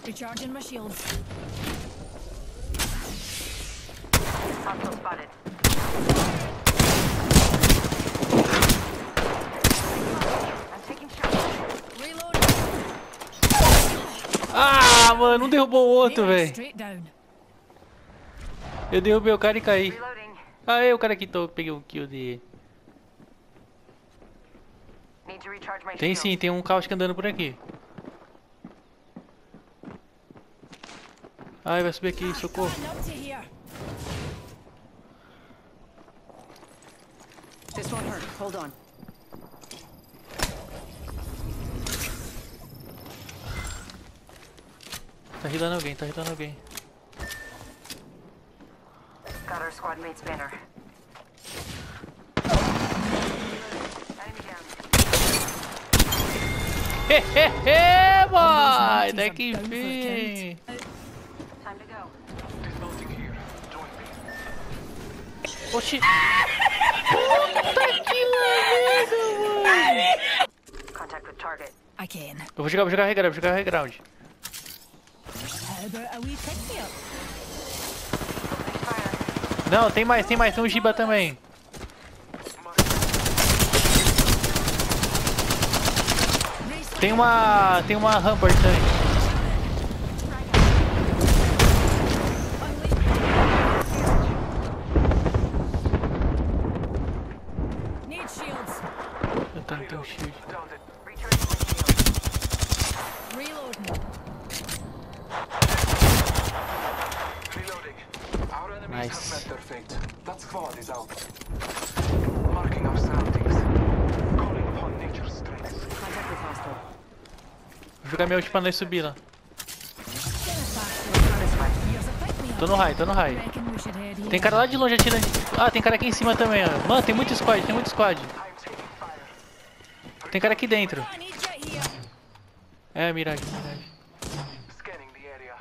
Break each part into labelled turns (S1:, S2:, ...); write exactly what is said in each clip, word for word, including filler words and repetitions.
S1: Recharging my shields.
S2: Hostile spotted. I'm taking shots.
S1: Reload.
S3: Ah, mano, um derrubou o outro,
S1: Aiming
S3: velho.
S1: straight down.
S3: Eu derrubei o cara e caí.
S2: Reloading.
S3: Aê, o cara que tô, peguei o kill dele.
S2: Need to recharge my
S3: Tem
S2: shields.
S3: sim, tem um caustic andando por aqui. Ai, vai subir aqui, socorro.
S1: Stand up to here.
S2: This won't hurt. Hold on.
S3: Tá rilando alguém, tá rilando alguém.
S2: Got our squad mate's banner. Enemy down.
S3: Hehehe, boy!
S1: Monkeys
S3: Até
S1: are
S3: que
S1: down for a
S3: enfim!
S2: Time to go.
S3: Oxi! Puta que merda, mano!
S2: Contact with target.
S1: I can.
S3: Eu vou jogar, vou jogar reground, vou jogar reground.
S1: How about a wee pick me up?
S2: Fire.
S3: Não, tem mais, tem mais, tem um Giba também. Tem uma. Tem uma Rampart também.
S1: Need shields.
S3: Eu tô, não tenho shield.
S2: Recharging my shields.
S1: Reloading.
S4: Reloading. Our enemies
S3: Nice.
S4: have met their fate. That squad is out. Marking our surroundings. Calling upon nature's strength.
S2: Contact with hostile.
S3: Vou jogar minha ult pra nós subir lá.
S2: This way.
S1: Here's a pick me up.
S3: Tô no raio, tô no raio.
S1: Reckon we should head here.
S3: Tem cara lá de longe atirando. Ah, tem cara aqui em cima também, ó. Mano, tem muito squad, tem muito squad.
S4: I'm taking fire.
S3: Tem cara aqui dentro.
S1: I need you here.
S3: É, Mirage, Mirage.
S4: Scanning the area.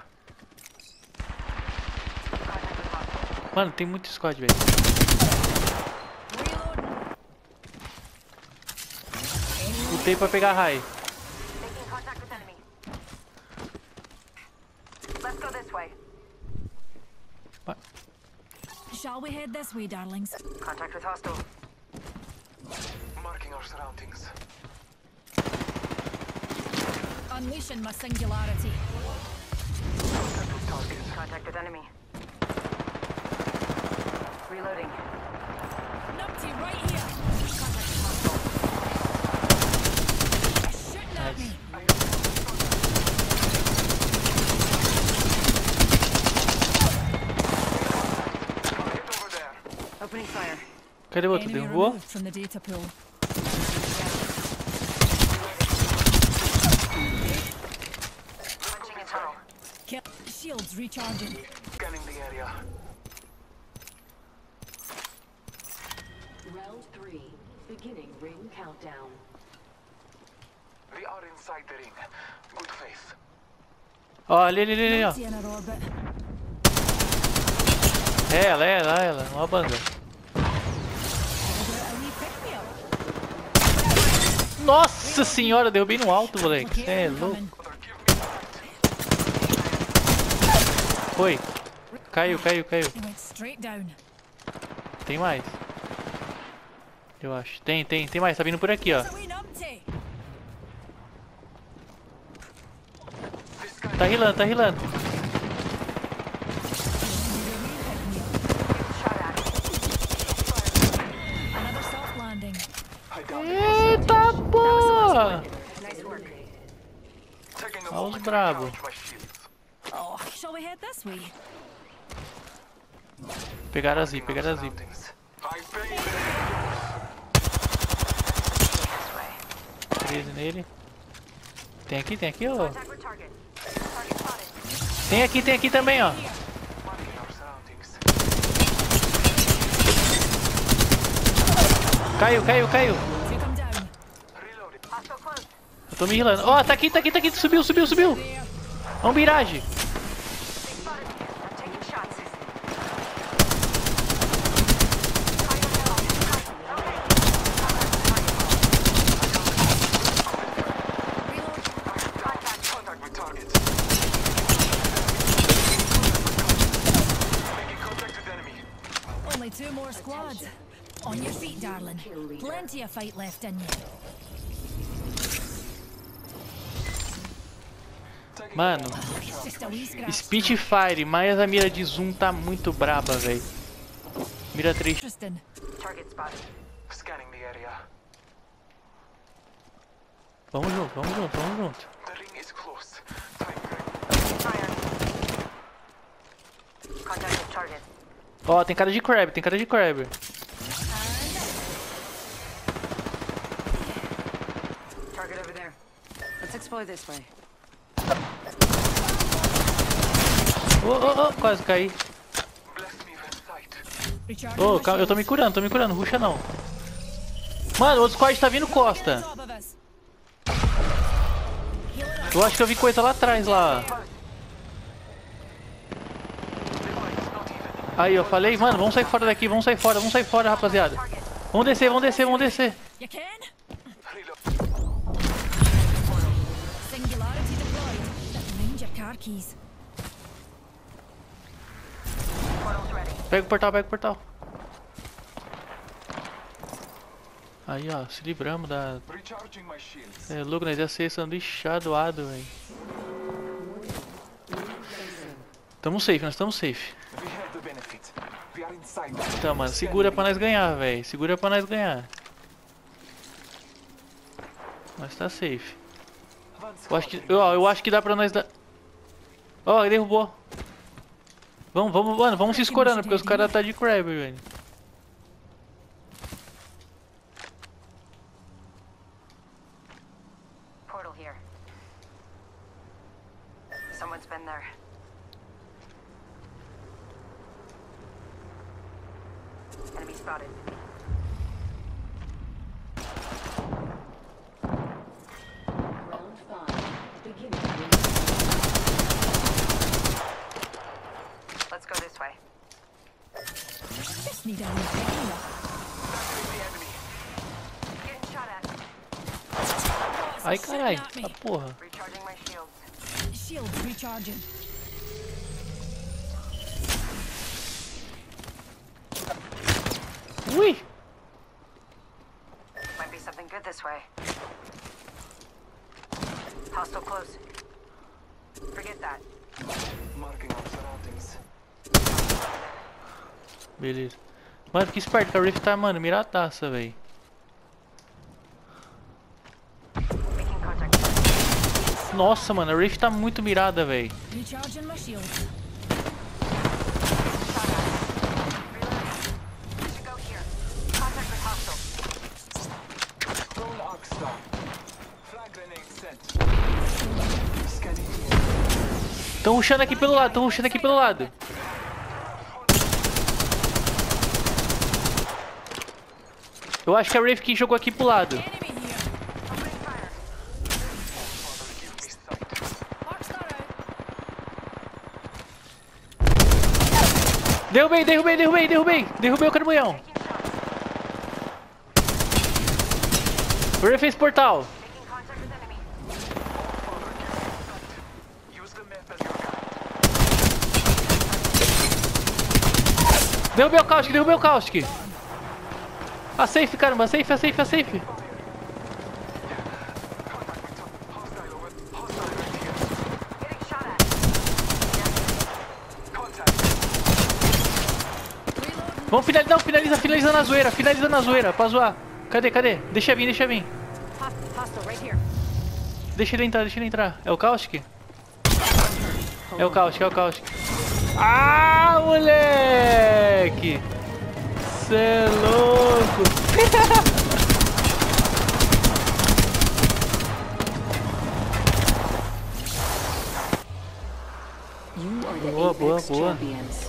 S2: Contact with hostile.
S3: Mano, tem muito squad, velho.
S1: Reloading.
S3: Lutei pra pegar raio.
S2: Making contact with enemy. Let's go this way.
S1: Shall we head this way, darlings?
S2: Contact with hostile.
S4: Marking our surroundings.
S1: Unleashing my singularity.
S4: Contact with target.
S2: Contact with enemy. Reloading.
S1: Numpty right here.
S2: Contact with hostile.
S1: Shooting at me.
S4: Get over there.
S2: Opening fire.
S3: Cadê o outro?
S1: Enemy
S3: Derrubou?
S1: removed from the data pool.
S2: Punching a tunnel.
S1: Kill. Shields recharging.
S4: Scanning the area.
S5: Round three, beginning ring countdown.
S4: We are inside the ring. Good faith.
S3: Ó, ali, ali, ali, ali, ó.
S1: Numpty in our orbit.
S3: É ela, é ela, é ela. Uma banda.
S1: How about a wee pick me up?
S3: Nossa senhora, derrubei no alto, moleque. Cê é
S1: Locator
S3: louco.
S1: incoming.
S3: Foi. Caiu, caiu, caiu.
S1: He went straight down.
S3: Tem mais. Eu acho. Tem, tem, tem mais. Tá vindo por aqui, ó.
S1: There's a wee numpty.
S3: Tá rilando, tá rilando.
S2: Shot at.
S1: Another soft landing.
S4: I downed it.
S3: Eita porra!
S2: Nice work.
S4: Taking a
S3: Olha os
S4: moment to
S3: brabo.
S4: recharge my shields.
S1: Oh, shall we head this way?
S3: Pegaram a zip,
S4: Marking
S3: pegaram
S4: our
S3: a zip.
S4: surroundings. I pay the
S3: treze nele. Tem aqui, tem aqui, ó.
S2: Contact with target. Target spotted.
S3: Tem aqui, tem aqui também, ó.
S4: marking our surroundings.
S3: Caiu, caiu, caiu.
S1: Took him down.
S4: Reloading.
S2: Hostile close.
S3: Eu tô me rilando. Ó, tá aqui, tá aqui, tá aqui. Subiu, subiu, subiu.
S1: There.
S3: É um Mirage.
S2: They spotted me. I'm taking shots.
S1: Reload.
S4: Contact with target.
S1: plenty of fight left in you.
S4: Taking
S3: Mano,
S1: It's just a wee scratch.
S3: Spitfire, mas a mira de zoom tá muito braba, velho. Mira três.
S1: Interesting.
S2: Target spotted.
S4: Scanning the area.
S3: Vamos junto, vamos junto, vamos junto.
S4: The ring is close. Time ring.
S2: Fire. Contact with target.
S3: Ó, tem cara de crab, tem cara de crab.
S2: Target over there. Let's explore this way.
S3: Ô, ô, ô, quase caí.
S4: Bless me with sight.
S1: Recharging
S3: Ô,
S1: my
S3: calma, eu tô me
S1: shields.
S3: curando, tô me curando, ruxa não. Mano, o outro squad tá vindo costa.
S1: Top of us.
S3: Eu acho que eu vi coisa lá atrás, lá. Aí, eu falei, mano, vamos sair fora daqui, vamos sair fora, vamos sair fora, rapaziada. Vamos descer, vamos descer, vamos descer.
S1: You can?
S4: Reload.
S1: Singularity deployed. Mind your car keys.
S2: Portal's ready.
S3: Pega o portal, pega o portal. Aí, ó, se livramos da...
S4: Recharging my shields.
S3: É louco, nós ia ser sanduichadoado, velho. Tamo safe, nós estamos safe.
S4: We have the benefit. We are inside.
S3: Tá, mano, segura pra nós ganhar, velho. Segura pra nós ganhar. Nós tá safe. Eu acho que, ó, eu acho que dá pra nós dar... Ó, ele derrubou. Vamos, vamos, mano, vamos se escorando, porque os caras tá de crab, velho.
S2: Portal here. Someone's been there. Enemy spotted.
S5: Round five. Beginning ring.
S2: Let's go this way.
S1: Just need a wee picking up.
S2: Getting shot at.
S3: Ai, carai, a porra.
S2: Recharging my shields.
S1: Shields recharging.
S3: Ui!
S2: Might be something good this way. Hostile close. Forget that.
S4: Marking our surroundings.
S3: Beleza. Mano, fica esperto que a Rift tá, mano, miradaça, velho.
S2: Making contact.
S3: Nossa, mano, a Rift tá muito mirada, velho.
S1: Recharging my shields.
S2: Shot at. Reloading. We should go here. Contact with hostile.
S4: Roll arc star. Frag grenade sent. Scanning here.
S3: Tão rushando aqui pelo lado, tão rushando aqui pelo lado. Eu acho que a Rift jogou aqui pro lado.
S1: Enemy here.
S2: Opening fire.
S4: Father, give me sight.
S1: Mark star out.
S3: Derrubei, derrubei, derrubei, derrubei. Derrubei o caramunhão.
S2: Taking shots.
S3: O Rift fez portal.
S2: Making contact with enemy.
S4: Father, give me sight. Use the map as your guide.
S3: Derrubei o Caustic, derrubei o Caustic. A safe, caramba, a safe, a safe, a safe.
S4: Contact with top. Hostile over. Hostile right here.
S2: Getting shot at.
S4: Contact.
S3: Vamos finalizar, não, finaliza, finaliza na zoeira, finaliza na zoeira, pra zoar. Cadê, cadê? Deixa vir, deixa vir.
S2: Host- Hostile right here.
S3: Deixa ele entrar, deixa ele entrar. É o Caustic? É o Caustic, é o Caustic. Ah, moleque! Cê é louco!
S5: You are the
S3: Boa, boa,
S5: Apex
S3: boa.
S5: champions.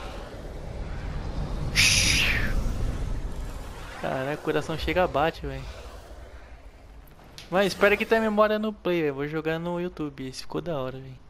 S3: Caraca, o coração chega a bate, velho. Mas espera que tenha memória no play, velho. Vou jogar no YouTube. Esse ficou da hora, velho.